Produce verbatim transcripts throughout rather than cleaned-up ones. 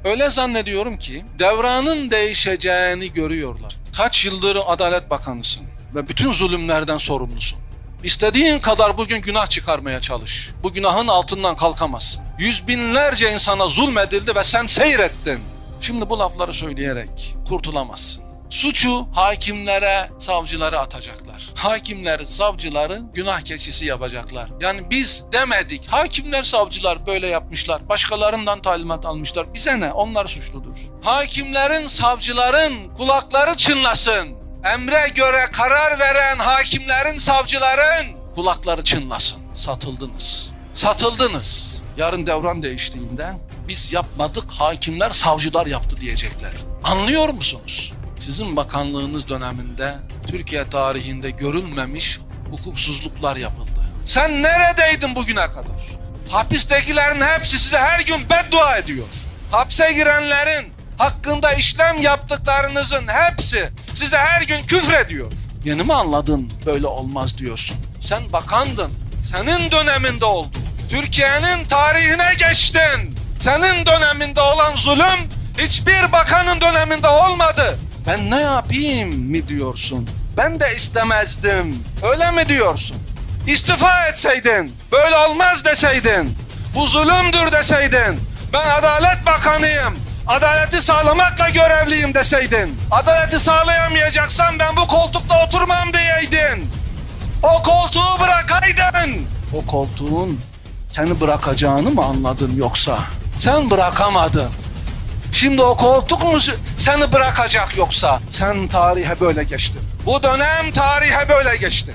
Öyle zannediyorum ki devranın değişeceğini görüyorlar. Kaç yıldır Adalet Bakanısın ve bütün zulümlerden sorumlusun. İstediğin kadar bugün günah çıkarmaya çalış. Bu günahın altından kalkamazsın. Yüz binlerce insana zulmedildi ve sen seyrettin. Şimdi bu lafları söyleyerek kurtulamazsın. Suçu hakimlere, savcılara atacaklar. Hakimler, savcıları günah keçisi yapacaklar. Yani biz demedik. Hakimler, savcılar böyle yapmışlar. Başkalarından talimat almışlar. Bize ne? Onlar suçludur. Hakimlerin, savcıların kulakları çınlasın. Emre göre karar veren hakimlerin, savcıların kulakları çınlasın. Satıldınız. Satıldınız. Yarın devran değiştiğinde biz yapmadık, hakimler, savcılar yaptı diyecekler. Anlıyor musunuz? Sizin bakanlığınız döneminde Türkiye tarihinde görülmemiş hukuksuzluklar yapıldı. Sen neredeydin bugüne kadar? Hapistekilerin hepsi size her gün beddua ediyor. Hapse girenlerin hakkında işlem yaptıklarınızın hepsi size her gün küfrediyor. Yeni mi anladın böyle olmaz diyorsun? Sen bakandın. Senin döneminde oldu. Türkiye'nin tarihine geçtin. Senin döneminde olan zulüm hiçbir bakanın döneminde olmadı. Ben ne yapayım mi diyorsun? Ben de istemezdim. Öyle mi diyorsun? İstifa etseydin, böyle olmaz deseydin, bu zulümdür deseydin, ben Adalet Bakanıyım, adaleti sağlamakla görevliyim deseydin, adaleti sağlayamayacaksan ben bu koltukta oturmam diyeydin. O koltuğu bırakaydın. O koltuğun seni bırakacağını mı anladın yoksa? Sen bırakamadın. Şimdi o koltuk mu seni bırakacak yoksa? Sen tarihe böyle geçtin. Bu dönem tarihe böyle geçti.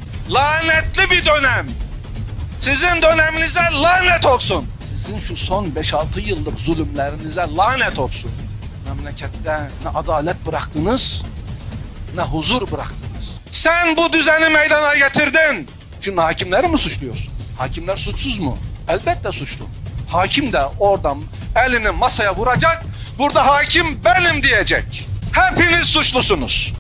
Lanetli bir dönem. Sizin döneminize lanet olsun. Sizin şu son beş altı yıllık zulümlerinize lanet olsun. Memlekette ne adalet bıraktınız, ne huzur bıraktınız. Sen bu düzeni meydana getirdin. Şimdi hakimleri mi suçluyorsun? Hakimler suçsuz mu? Elbette suçlu. Hakim de oradan elini masaya vuracak, burada hakim benim diyecek. Hepiniz suçlusunuz.